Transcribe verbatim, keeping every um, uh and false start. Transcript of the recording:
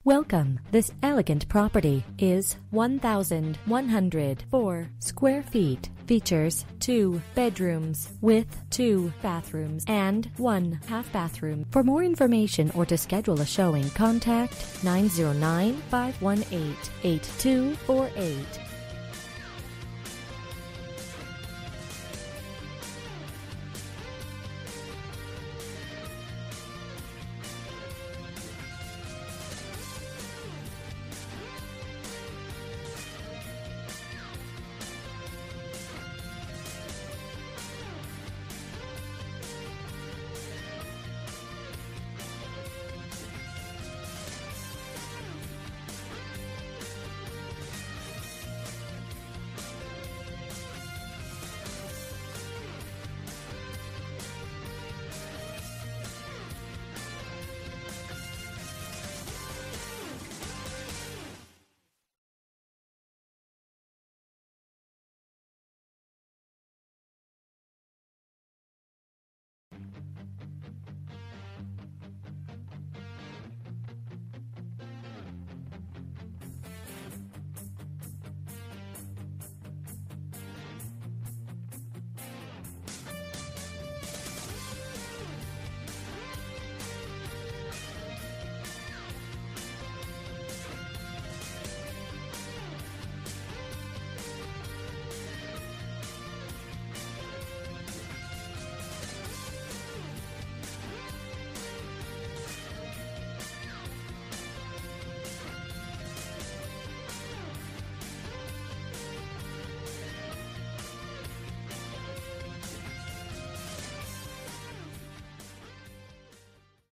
Welcome. This elegant property is one thousand one hundred four square feet. Features two bedrooms with two bathrooms and one half bathroom. For more information or to schedule a showing, contact nine zero nine, five one eight, eight two four eight.